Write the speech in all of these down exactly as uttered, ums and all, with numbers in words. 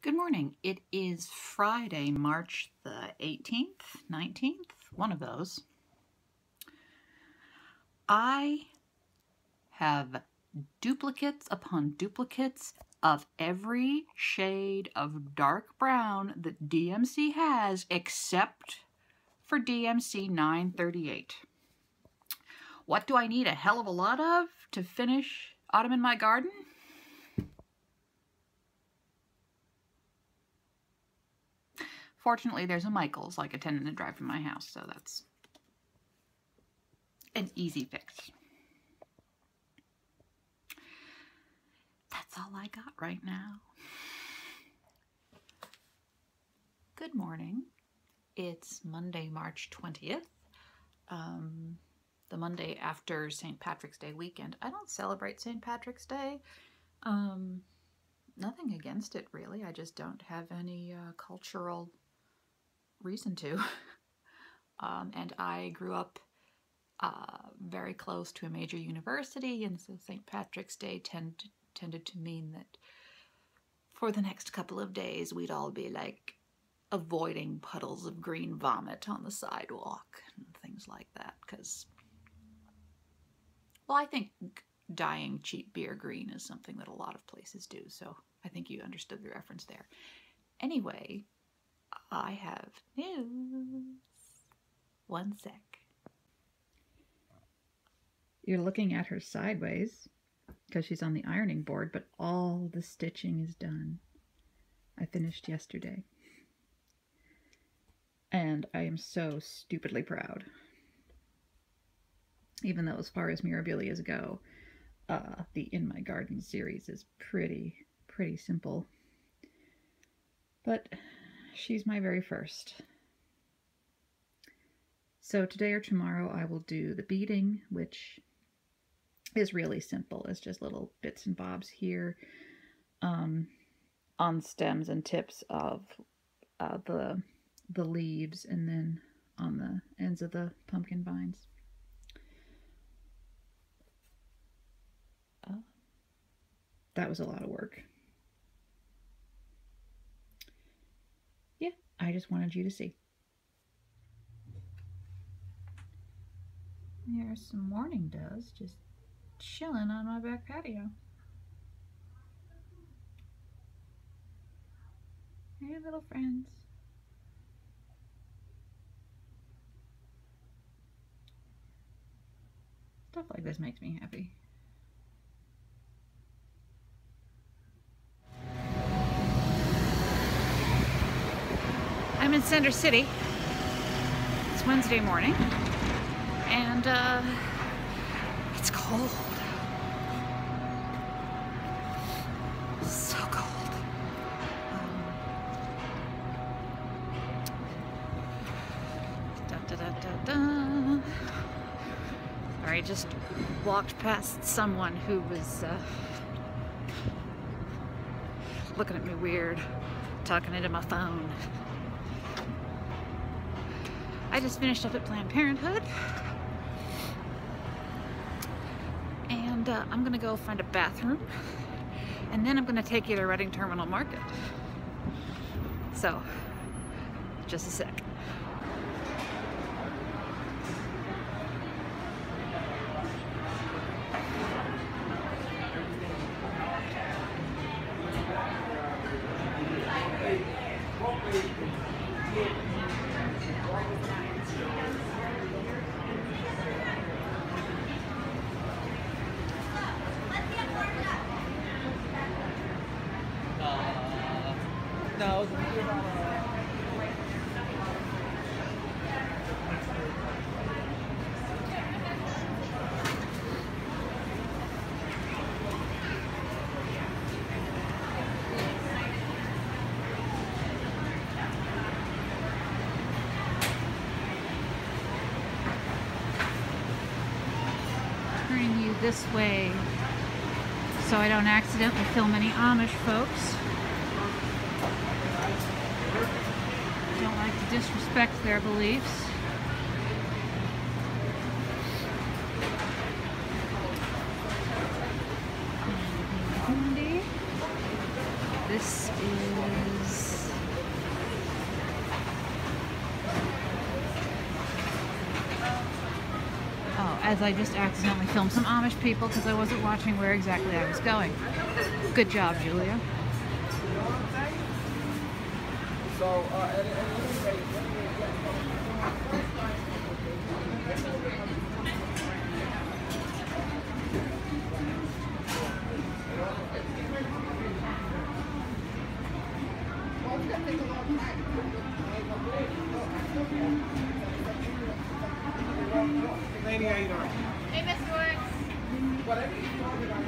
Good morning. It is Friday, March the eighteenth, nineteenth, one of those. I have duplicates upon duplicates of every shade of dark brown that D M C has except for D M C nine thirty-eight. What do I need a hell of a lot of to finish Autumn in My Garden? Fortunately, there's a Michaels like a ten minute drive from my house, so that's an easy fix. That's all I got right now. Good morning. It's Monday, March twentieth, um, the Monday after Saint Patrick's Day weekend. I don't celebrate Saint Patrick's Day. Um, nothing against it, really. I just don't have any uh, cultural reason to. um, and I grew up uh, very close to a major university, and so Saint Patrick's Day tend, tended to mean that for the next couple of days we'd all be like avoiding puddles of green vomit on the sidewalk and things like that, because, well, I think dyeing cheap beer green is something that a lot of places do, so I think you understood the reference there. Anyway, I have news. One sec. You're looking at her sideways because she's on the ironing board, but all the stitching is done. I finished yesterday. And I am so stupidly proud. Even though as far as Mirabilias go, uh, the In My Garden series is pretty, pretty simple. But she's my very first. So today or tomorrow I will do the beading, which is really simple. It's just little bits and bobs here um, on stems and tips of uh, the, the leaves, and then on the ends of the pumpkin vines. Uh, that was a lot of work. I just wanted you to see. There's some mourning doves just chilling on my back patio. Hey, little friends. Stuff like this makes me happy. I'm in Center City. It's Wednesday morning, and uh, it's cold. So cold. Um, da, da, da, da, da. I just walked past someone who was uh, looking at me weird, talking into my phone. I just finished up at Planned Parenthood, and uh, I'm gonna go find a bathroom, and then I'm gonna take you to Reading Terminal Market. So, just a sec. No. Turning you this way so I don't accidentally film any Amish folks. Don't like to disrespect their beliefs. This is as I just accidentally filmed some Amish people because I wasn't watching where exactly I was going. Good job, Julia. So, uh, at, at any rate, Lady, how you doing? Hey, Miss Dorks. Whatever you talking about.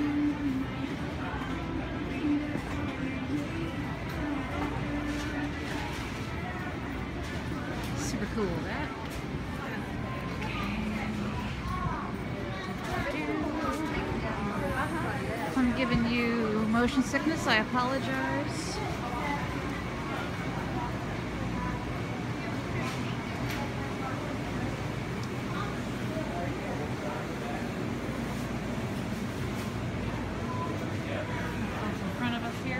Super cool, that. If I'm giving you motion sickness, I apologize. In front of us here.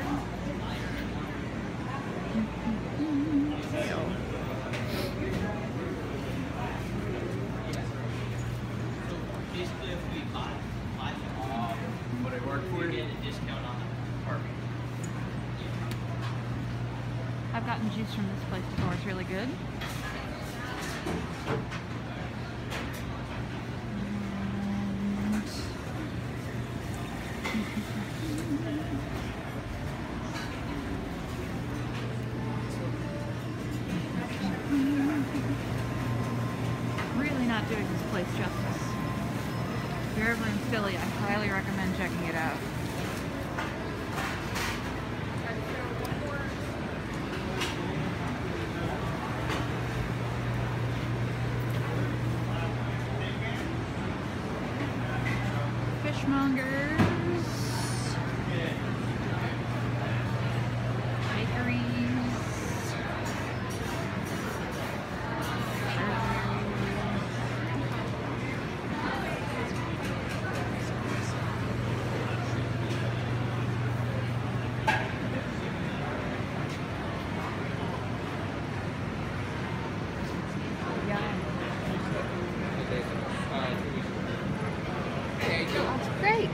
Basically, if we buy, buy um, Would it work for we you? get a discount on the parking. I've gotten juice from this place before. It's really good. And really not doing this place justice. If you're ever in Philly, I highly recommend checking it out. Fishmongers, bakeries, that's great.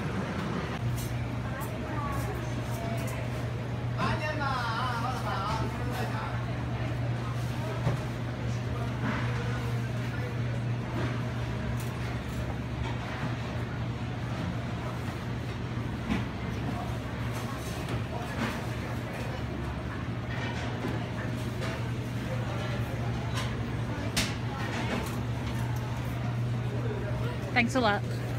Thanks a lot.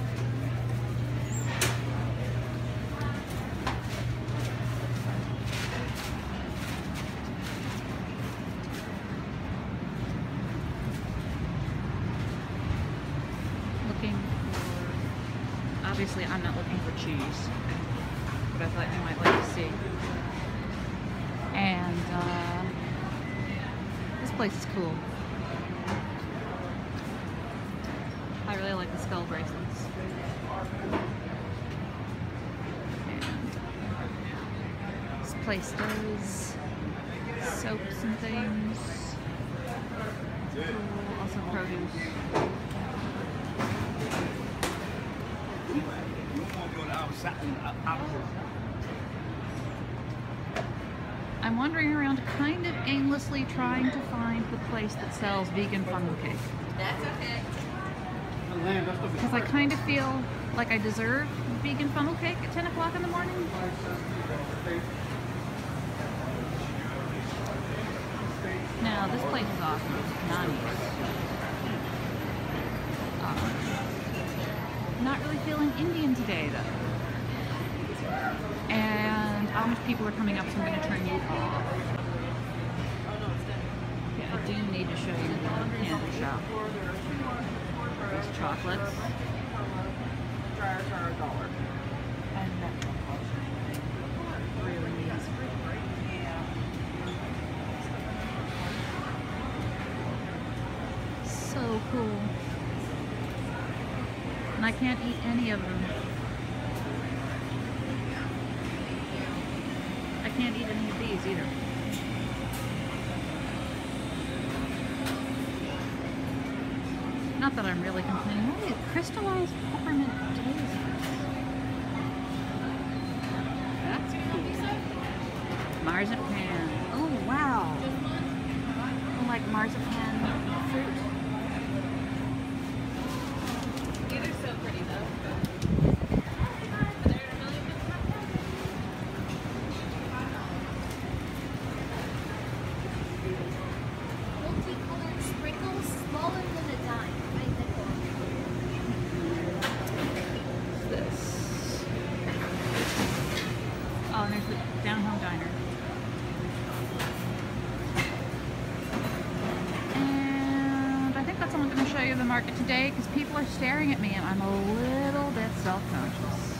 Looking for, obviously I'm not looking for cheese, but I thought you might like to see. And uh, this place is cool. I really like the skull bracelets. And this place does soaps and things. It's cool. Also produce. I'm wandering around kind of aimlessly trying to find the place that sells vegan funnel cake. That's okay. Because I kind of feel like I deserve vegan funnel cake at ten o'clock in the morning. Now, this place is awesome. Nani's. Um, not really feeling Indian today, though. And Amish people are coming up, so I'm going to turn you off. Yeah, I do need to show you the candy shop. These chocolates. And that really needs. So cool. And I can't eat any of them. I can't eat any of these either. Not Not that I'm really complaining. What is crystallized peppermint daisies? That's cool. Marzipan. Oh wow. I like marzipan fruit. These are so pretty though. Are there a million of them? Multicolored sprinkles, smaller than a dime. I nickel. What's this? Oh, and there's the Down Home Diner. And I think that's all I'm going to show you the market today because people are staring at me and I'm a little bit self-conscious.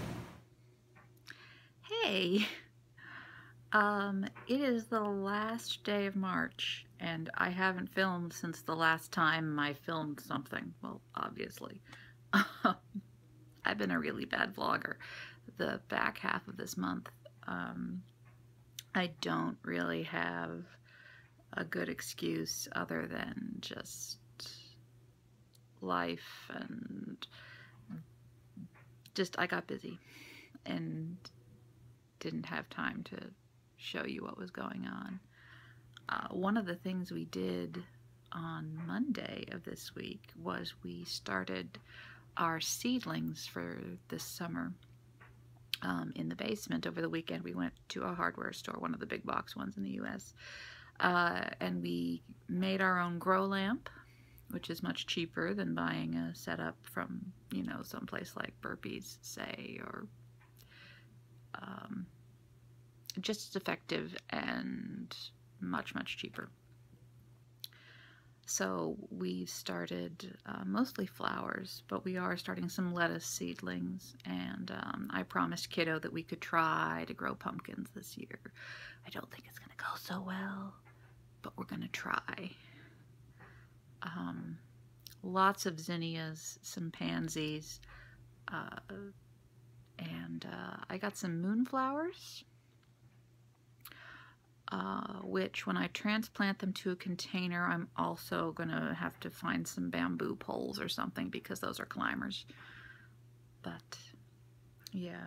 Hey! Um, it is the last day of March and I haven't filmed since the last time I filmed something. Well, obviously. I've been a really bad vlogger the back half of this month. Um, I don't really have a good excuse other than just life and just I got busy and didn't have time to show you what was going on. Uh, one of the things we did on Monday of this week was we started our seedlings for this summer um, in the basement. Over the weekend we went to a hardware store, one of the big box ones in the U S, uh, and we made our own grow lamp, which is much cheaper than buying a setup from, you know, someplace like Burpees, say, or um, just as effective and much, much cheaper. So we've started uh, mostly flowers, but we are starting some lettuce seedlings, and um, I promised Kiddo that we could try to grow pumpkins this year. I don't think it's going to go so well, but we're going to try. Um, lots of zinnias, some pansies, uh, and uh, I got some moonflowers. Uh, which when I transplant them to a container, I'm also going to have to find some bamboo poles or something because those are climbers. But, yeah.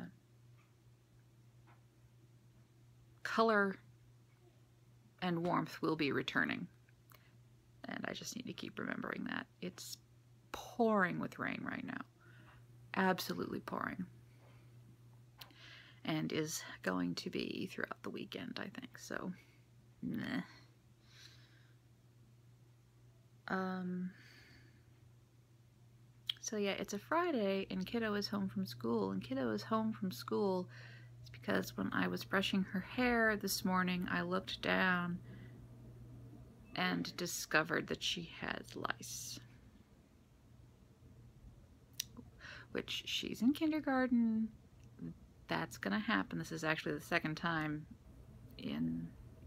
Color and warmth will be returning. And I just need to keep remembering that. It's pouring with rain right now. Absolutely pouring. And is going to be throughout the weekend, I think. So, meh. Um, so yeah, it's a Friday, and Kiddo is home from school. And Kiddo is home from school it's because when I was brushing her hair this morning, I looked down and discovered that she had lice. Which, she's in kindergarten. That's gonna happen. This is actually the second time in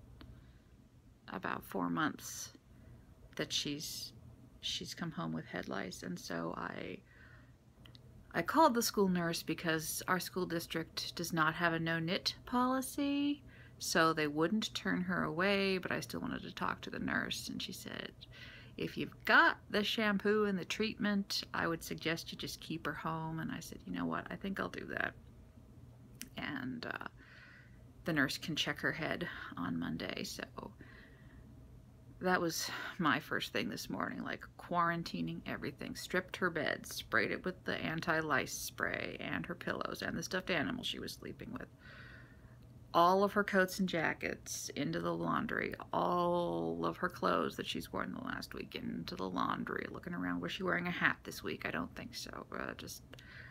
about four months that she's she's come home with head lice, and so I I called the school nurse because our school district does not have a no-knit policy, so they wouldn't turn her away, but I still wanted to talk to the nurse, and she said, if you've got the shampoo and the treatment, I would suggest you just keep her home. And I said, you know what, I think I'll do that. And uh, the nurse can check her head on Monday. So that was my first thing this morning, like quarantining everything. Stripped her bed, sprayed it with the anti-lice spray, and her pillows, and the stuffed animal she was sleeping with. All of her coats and jackets into the laundry. All of her clothes that she's worn the last week into the laundry. Looking around, was she wearing a hat this week? I don't think so. Uh, just...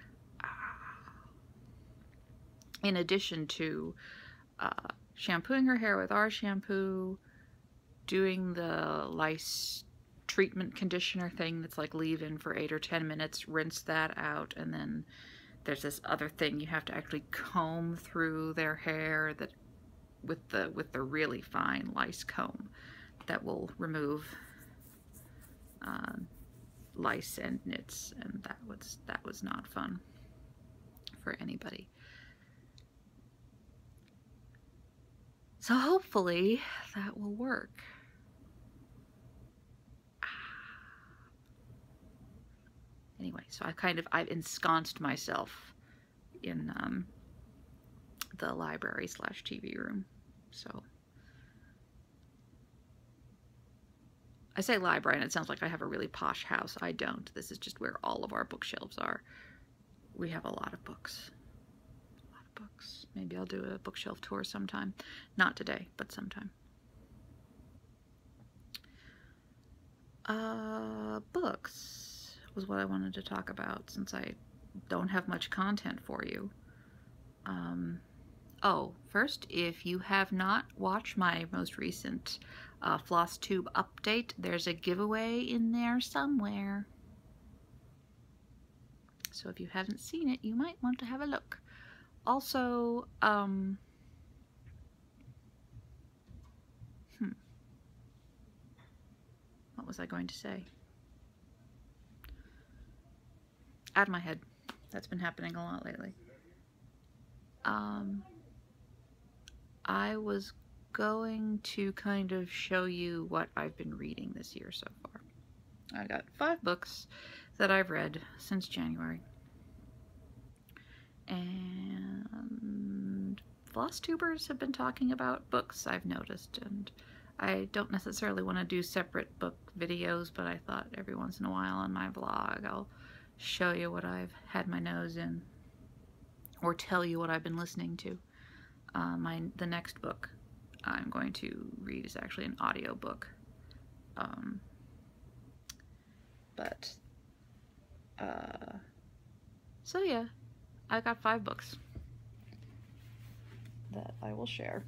In addition to uh, shampooing her hair with our shampoo, doing the lice treatment conditioner thing that's like leave-in for eight or ten minutes, rinse that out, and then there's this other thing you have to actually comb through their hair that with the with the really fine lice comb that will remove uh, lice and nits, and that was that was not fun for anybody. So hopefully that will work. So I kind of, I've ensconced myself in um, the library slash T V room. So I say library and it sounds like I have a really posh house. I don't. This is just where all of our bookshelves are. We have a lot of books. A lot of books. Maybe I'll do a bookshelf tour sometime. Not today, but sometime. Uh, books was what I wanted to talk about since I don't have much content for you. Um, oh, first, if you have not watched my most recent uh, FlossTube update, there's a giveaway in there somewhere. So if you haven't seen it, you might want to have a look. Also, um, hmm, what was I going to say? Out of my head. That's been happening a lot lately. Um, I was going to kind of show you what I've been reading this year so far. I got five books that I've read since January. And FlossTubers have been talking about books, I've noticed, and I don't necessarily want to do separate book videos, but I thought every once in a while on my vlog I'll show you what I've had my nose in, or tell you what I've been listening to. Uh, my the next book I'm going to read is actually an audio book. Um, but, uh, so yeah, I got five books that I will share.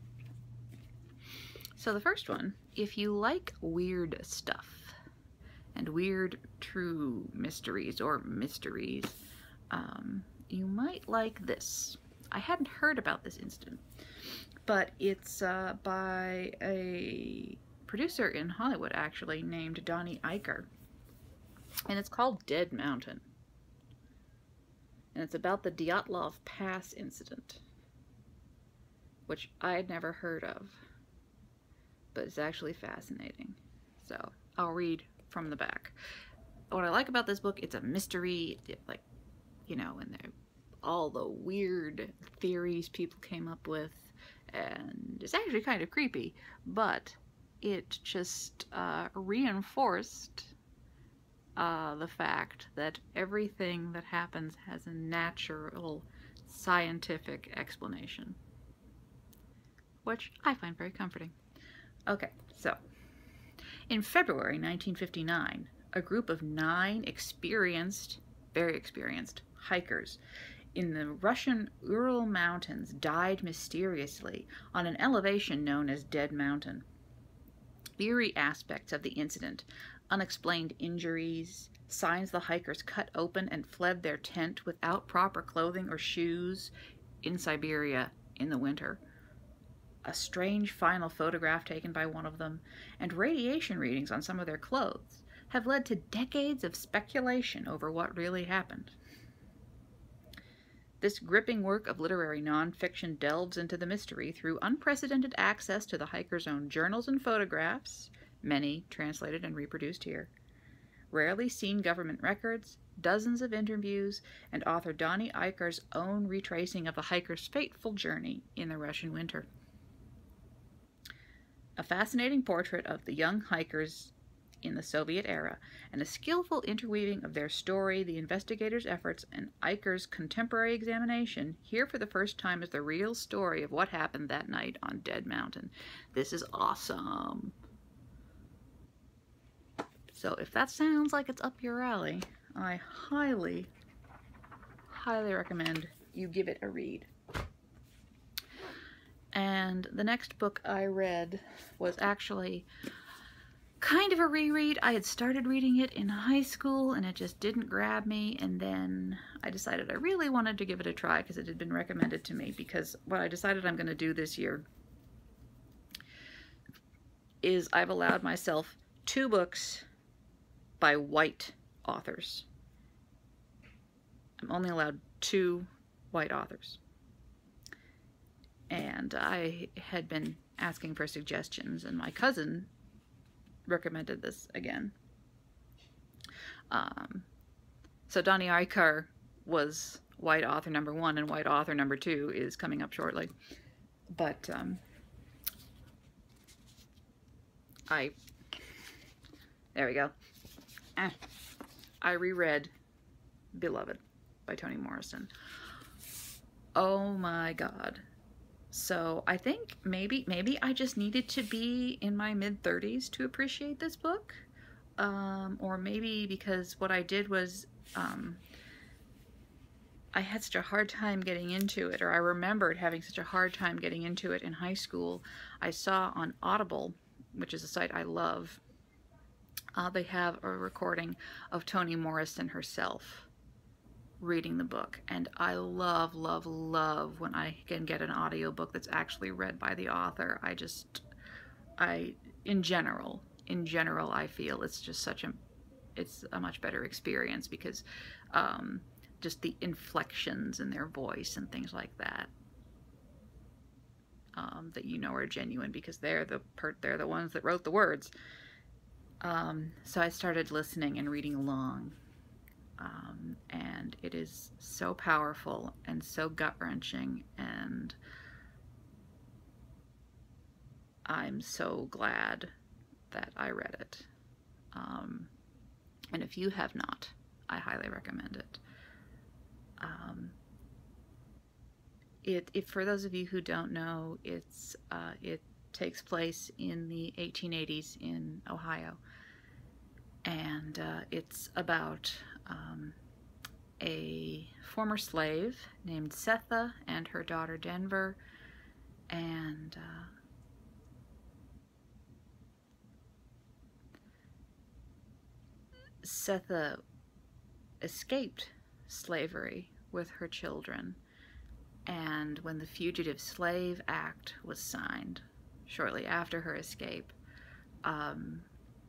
So the first one, if you like weird stuff and weird true mysteries or mysteries, um, you might like this. I hadn't heard about this incident, but it's uh, by a producer in Hollywood, actually, named Donnie Eichar, and it's called Dead Mountain, and it's about the Dyatlov Pass incident, which I had never heard of, but it's actually fascinating. So I'll read from the back. What I like about this book, it's a mystery, like, you know, and there all the weird theories people came up with, and it's actually kind of creepy, but it just uh, reinforced uh, the fact that everything that happens has a natural scientific explanation, which I find very comforting. Okay, so in February nineteen fifty-nine, a group of nine experienced, very experienced hikers in the Russian Ural Mountains died mysteriously on an elevation known as Dead Mountain. Eerie aspects of the incident, unexplained injuries, signs the hikers cut open and fled their tent without proper clothing or shoes in Siberia in the winter, a strange final photograph taken by one of them, and radiation readings on some of their clothes have led to decades of speculation over what really happened. This gripping work of literary nonfiction delves into the mystery through unprecedented access to the hikers' own journals and photographs, many translated and reproduced here, rarely seen government records, dozens of interviews, and author Donnie Eichar's own retracing of the hikers' fateful journey in the Russian winter. A fascinating portrait of the young hikers in the Soviet era, and a skillful interweaving of their story, the investigators' efforts, and Eichar's contemporary examination, here for the first time is the real story of what happened that night on Dead Mountain. This is awesome. So if that sounds like it's up your alley, I highly, highly recommend you give it a read. And the next book I read was actually kind of a reread. I had started reading it in high school and it just didn't grab me, and then I decided I really wanted to give it a try because it had been recommended to me, because what I decided I'm going to do this year is I've allowed myself two books by white authors. I'm only allowed two white authors. And I had been asking for suggestions, and my cousin recommended this again. Um, So Donnie Eichar was white author number one, and white author number two is coming up shortly. But um, I, there we go. Eh. I reread Beloved by Toni Morrison. Oh my God. So I think maybe maybe I just needed to be in my mid thirties to appreciate this book. Um, or maybe because what I did was um, I had such a hard time getting into it, or I remembered having such a hard time getting into it in high school. I saw on Audible, which is a site I love, uh, they have a recording of Toni Morrison herself reading the book, and I love, love, love when I can get an audiobook that's actually read by the author. I just, I, in general, in general, I feel it's just such a, it's a much better experience because um, just the inflections in their voice and things like that, um, that you know are genuine because they're the per they're the ones that wrote the words. Um, so I started listening and reading along. Um, and it is so powerful and so gut-wrenching, and I'm so glad that I read it. Um, and if you have not, I highly recommend it. Um, it, it for those of you who don't know, it's uh, it takes place in the eighteen eighties in Ohio, and uh, it's about Um, a former slave named Setha and her daughter Denver, and uh, Setha escaped slavery with her children, and when the Fugitive Slave Act was signed shortly after her escape, um,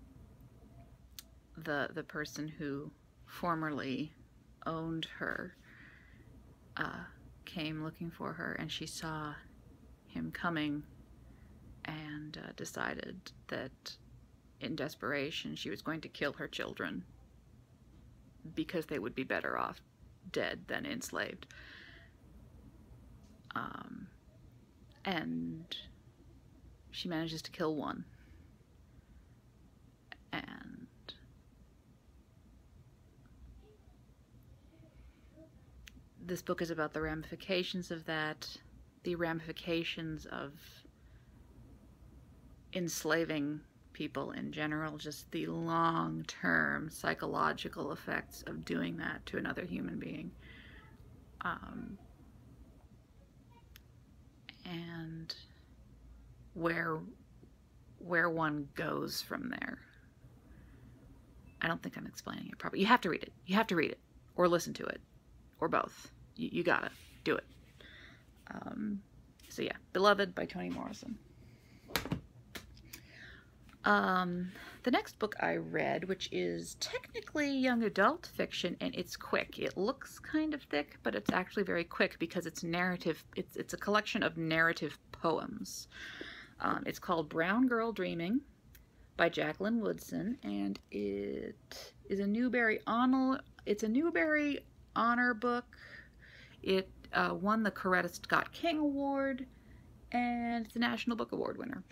the the person who formerly owned her uh, came looking for her, and she saw him coming and uh, decided that in desperation she was going to kill her children because they would be better off dead than enslaved. Um, and she manages to kill one. And this book is about the ramifications of that, the ramifications of enslaving people in general, just the long-term psychological effects of doing that to another human being. Um, and where, where one goes from there. I don't think I'm explaining it properly. You have to read it. You have to read it, or listen to it, or both. You, you gotta do it. Um, so yeah, Beloved by Toni Morrison. Um, the next book I read, which is technically young adult fiction, and it's quick. It looks kind of thick, but it's actually very quick because it's narrative. It's it's a collection of narrative poems. Um, it's called Brown Girl Dreaming by Jacqueline Woodson, and it is a Newbery Honor. It's a Newbery Honor book. It uh, won the Coretta Scott King Award, and it's a National Book Award winner.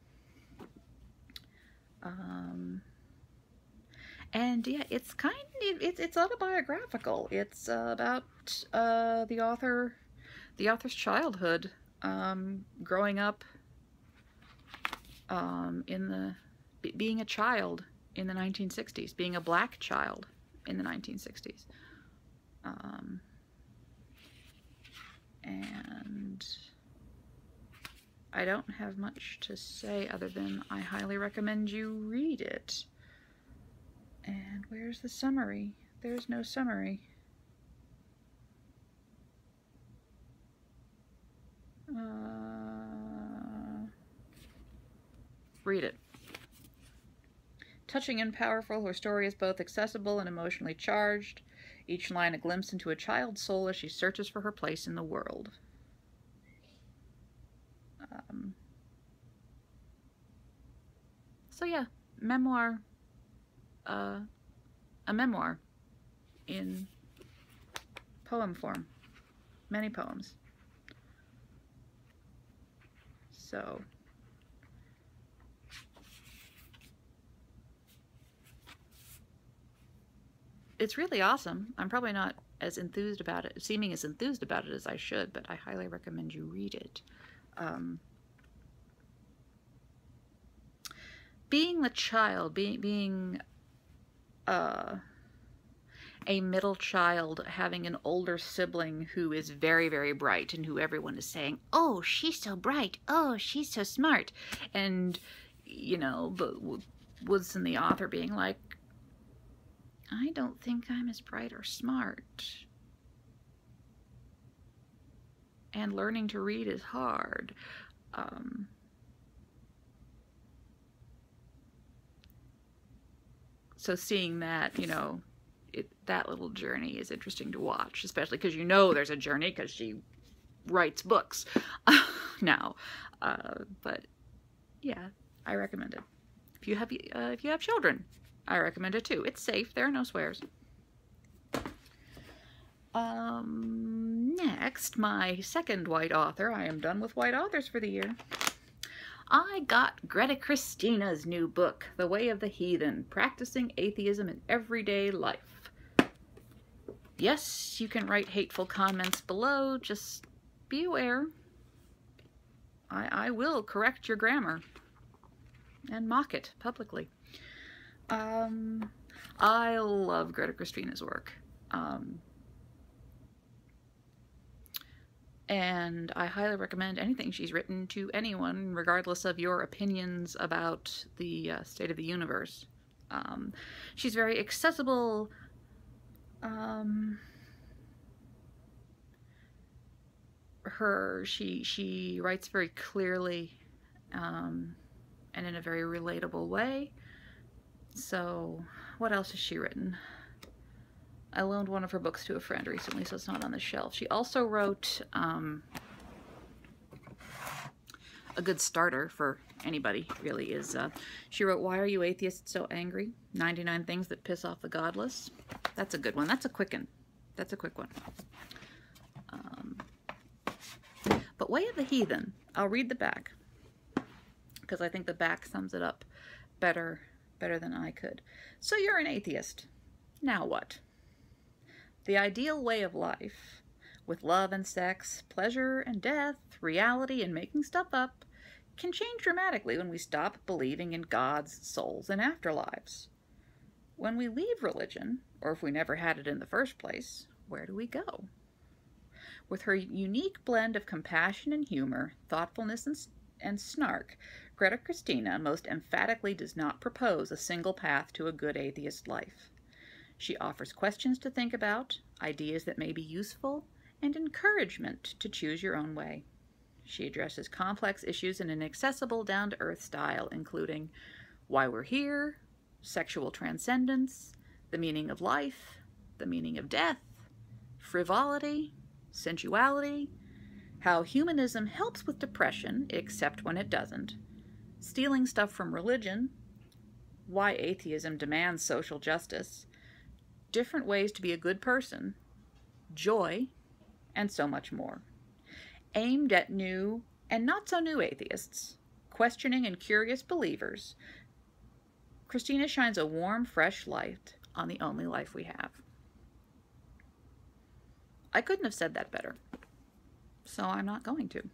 Um, and yeah, it's kind of, it's, it's autobiographical. It's uh, about uh, the author, the author's childhood, um, growing up um, in the, being a child in the nineteen sixties, being a black child in the nineteen sixties. Um, and I don't have much to say other than I highly recommend you read it. And where's the summary? There's no summary. Uh, read it. Touching and powerful, her story is both accessible and emotionally charged. Each line a glimpse into a child's soul as she searches for her place in the world. Um, so yeah, memoir, uh, a memoir in poem form, many poems. So it's really awesome. I'm probably not as enthused about it, seeming as enthused about it as I should, but I highly recommend you read it. Um, being the child, being being uh, a middle child, having an older sibling who is very, very bright and who everyone is saying, oh, she's so bright, oh, she's so smart. And, you know, but Woodson, the author, being like, I don't think I'm as bright or smart. And learning to read is hard. Um, so seeing that, you know, it, that little journey is interesting to watch, especially because you know there's a journey because she writes books now. Uh, but yeah, I recommend it. If you have uh, if you have children, I recommend it too. It's safe. There are no swears. Um, next, my second white author. I am done with white authors for the year. I got Greta Christina's new book, The Way of the Heathen, Practicing Atheism in Everyday Life. Yes, you can write hateful comments below. Just be aware. I, I will correct your grammar and mock it publicly. Um, I love Greta Christina's work. Um, and I highly recommend anything she's written to anyone, regardless of your opinions about the uh, state of the universe. Um, she's very accessible. Um, her, she, she writes very clearly, um, and in a very relatable way. So, what else has she written? I loaned one of her books to a friend recently, so it's not on the shelf. She also wrote um, a good starter for anybody, really, is uh, she wrote Why Are You Atheists So Angry? ninety-nine Things That Piss Off the Godless. That's a good one. That's a quick one. That's a quick one. Um, but Way of the Heathen, I'll read the back, because I think the back sums it up better, better than I could. So you're an atheist. Now what? The ideal way of life, with love and sex, pleasure and death, reality and making stuff up, can change dramatically when we stop believing in gods, souls, and afterlives. When we leave religion, or if we never had it in the first place, where do we go? With her unique blend of compassion and humor, thoughtfulness and, and snark, Greta Christina most emphatically does not propose a single path to a good atheist life. She offers questions to think about, ideas that may be useful, and encouragement to choose your own way. She addresses complex issues in an accessible, down-to-earth style, including why we're here, sexual transcendence, the meaning of life, the meaning of death, frivolity, sensuality, how humanism helps with depression, except when it doesn't, stealing stuff from religion, why atheism demands social justice, different ways to be a good person, joy, and so much more. Aimed at new and not so new atheists, questioning and curious believers, Christina shines a warm, fresh light on the only life we have. I couldn't have said that better, so I'm not going to.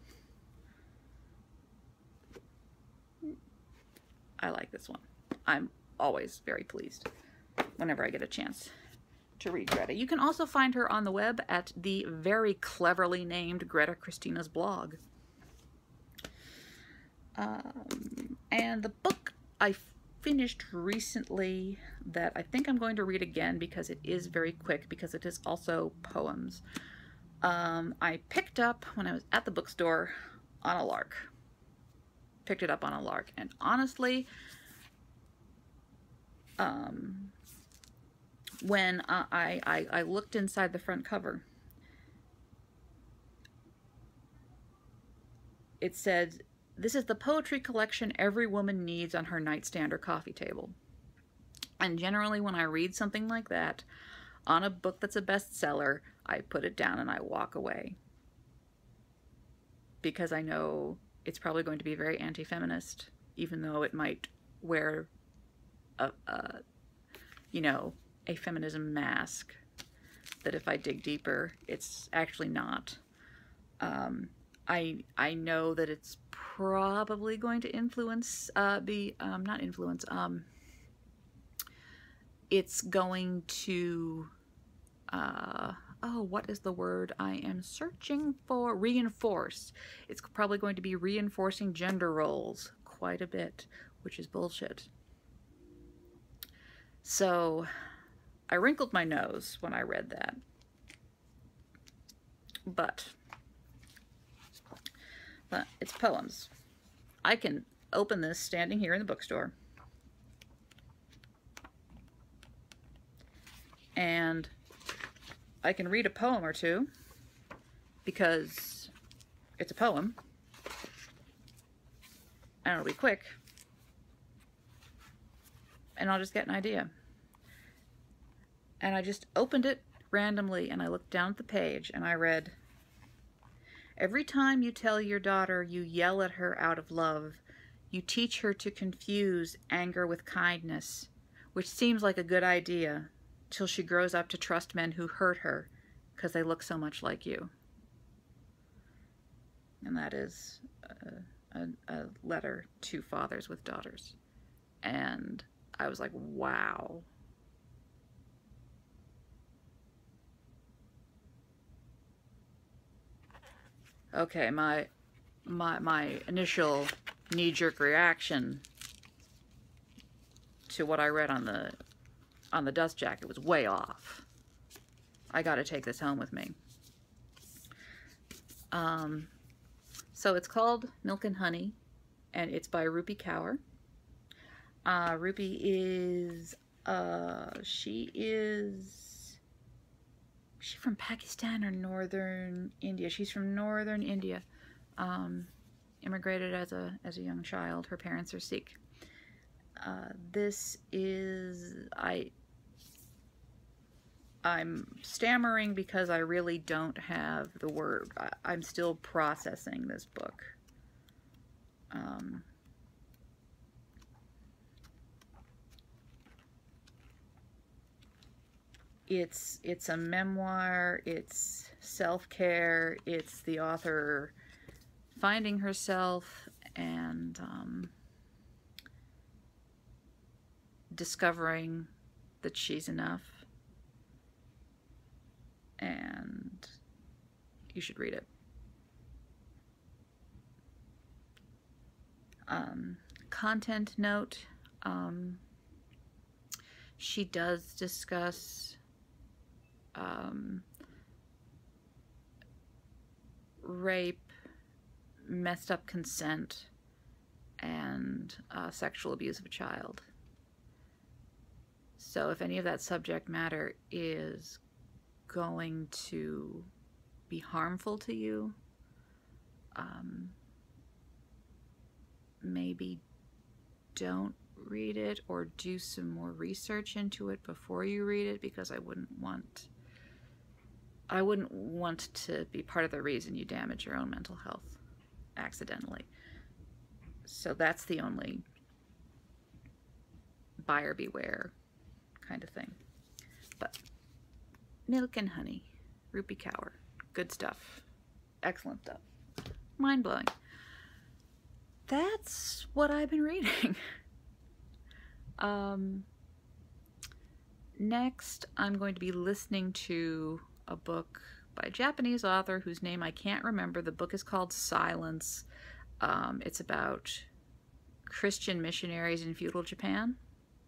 I like this one. I'm always very pleased whenever I get a chance to read Greta. You can also find her on the web at the very cleverly named Greta Christina's blog. Um, and the book I finished recently that I think I'm going to read again because it is very quick, because it is also poems. Um, I picked up when I was at the bookstore on a lark. Picked it up on a lark, and honestly, um, when I, I, I looked inside the front cover, it said, "This is the poetry collection every woman needs on her nightstand or coffee table." And generally when I read something like that, on a book that's a bestseller, I put it down and I walk away. Because I know it's probably going to be very anti-feminist, even though it might wear a, a, you know, a feminism mask that if I dig deeper, it's actually not. Um, I I know that it's probably going to influence, uh, be, um, not influence, um, it's going to, uh, oh, what is the word I am searching for? Reinforce. It's probably going to be reinforcing gender roles quite a bit, which is bullshit. So I wrinkled my nose when I read that. But, but it's poems. I can open this standing here in the bookstore. And I can read a poem or two because it's a poem and it'll be quick and I'll just get an idea. And I just opened it randomly and I looked down at the page and I read, "Every time you tell your daughter you yell at her out of love, you teach her to confuse anger with kindness, which seems like a good idea, till she grows up to trust men who hurt her because they look so much like you." And that is a, a, a letter to fathers with daughters. And I was like, wow. Okay, my my my initial knee-jerk reaction to what I read on the on the dust jacket was way off. I gotta take this home with me. Um, so it's called Milk and Honey, and it's by Rupi Kaur. Uh, Rupi is, uh, she is, is she from Pakistan or northern India? She's from northern India. Um, immigrated as a, as a young child. Her parents are Sikh. Uh, this is, I, I'm stammering because I really don't have the word. I, I'm still processing this book. Um, it's it's a memoir. It's self-care. It's the author finding herself and um, discovering that she's enough. And you should read it. Um, content note, um, she does discuss um, rape, messed up consent, and uh, sexual abuse of a child. So if any of that subject matter is going to be harmful to you, um, maybe don't read it, or do some more research into it before you read it, because I wouldn't want I wouldn't want to be part of the reason you damage your own mental health accidentally. So that's the only buyer beware kind of thing. But Milk and Honey, Rupi Kaur. Good stuff. Excellent stuff. Mind-blowing. That's what I've been reading. um, next, I'm going to be listening to a book by a Japanese author whose name I can't remember. The book is called Silence. Um, it's about Christian missionaries in feudal Japan.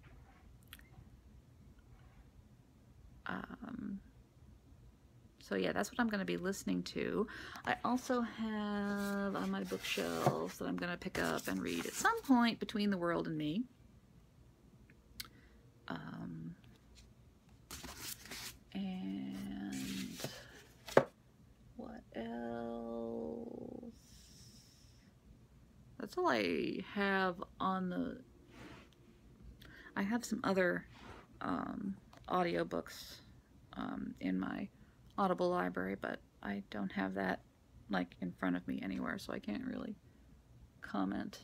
Um, so yeah, that's what I'm going to be listening to. I also have on my bookshelves that I'm going to pick up and read at some point between The World and Me. Um, and what else? That's all I have on the... I have some other um, audiobooks um, in my Audible library, but I don't have that like in front of me anywhere, so I can't really comment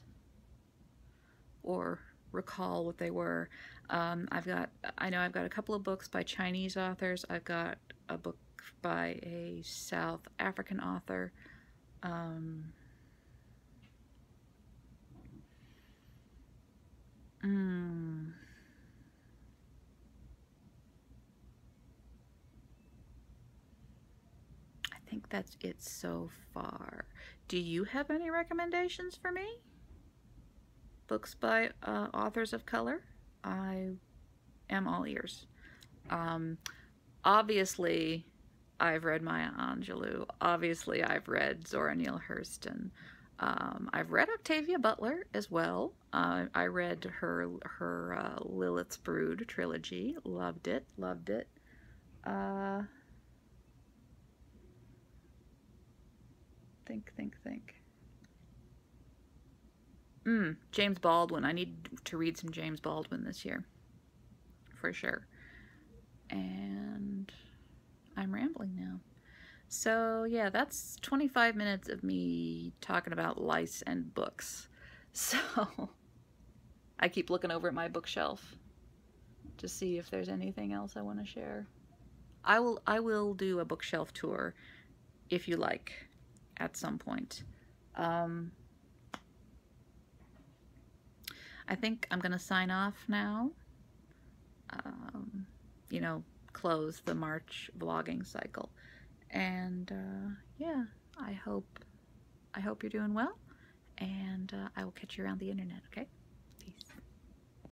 or recall what they were. Um, I've got, I know I've got a couple of books by Chinese authors. I've got a book by a South African author. Um, mm, I think that's it so far. Do you have any recommendations for me? Books by uh, authors of color? I am all ears. Um, obviously, I've read Maya Angelou. Obviously, I've read Zora Neale Hurston. Um, I've read Octavia Butler as well. Uh, I read her her uh, Lilith's Brood trilogy. Loved it. Loved it. Uh, think, think, think. Mm, James Baldwin. I need to read some James Baldwin this year, for sure. And I'm rambling now. So yeah, that's twenty-five minutes of me talking about lice and books. So I keep looking over at my bookshelf to see if there's anything else I want to share. I will I will do a bookshelf tour if you like at some point. Um, I think I'm gonna sign off now. Um, you know, close the March vlogging cycle. And uh, yeah, I hope I hope you're doing well, and uh, I will catch you around the internet, okay?